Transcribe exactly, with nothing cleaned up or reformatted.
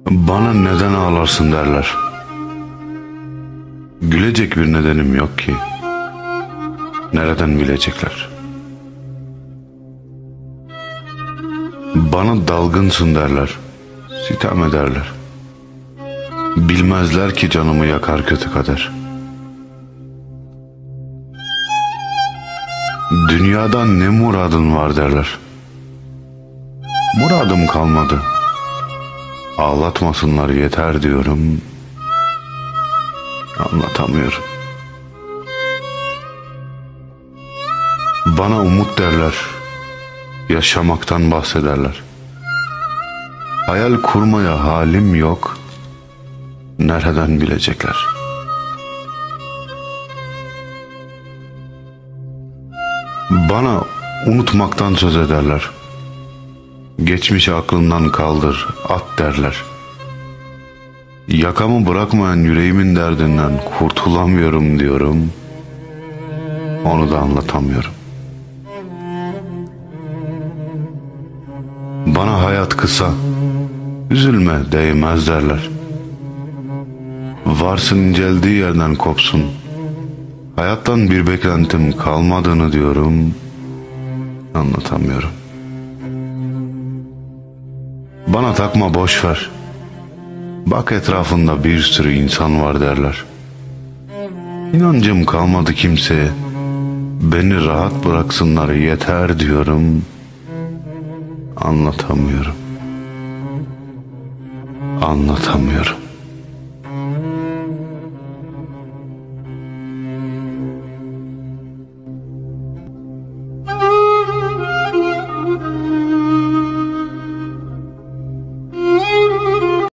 Bana neden ağlarsın derler. Gülecek bir nedenim yok ki. Nereden bilecekler? Bana dalgınsın derler. Sitem ederler. Bilmezler ki canımı yakar kötü kader. Dünyadan ne muradın var derler. Muradım kalmadı. Ağlatmasınlar yeter diyorum. Anlatamıyorum. Bana umut derler. Yaşamaktan bahsederler. Hayal kurmaya halim yok. Nereden bilecekler? Bana unutmaktan söz ederler. Geçmişi aklından kaldır, at derler. Yakamı bırakmayan yüreğimin derdinden kurtulamıyorum diyorum. Onu da anlatamıyorum. Bana hayat kısa, üzülme değmez derler. Varsın inceldiği yerden kopsun. Hayattan bir beklentim kalmadığını diyorum. Anlatamıyorum. Bana takma boş ver. Bak etrafında bir sürü insan var derler. İnancım kalmadı kimseye. Beni rahat bıraksınlar yeter diyorum. Anlatamıyorum. Anlatamıyorum.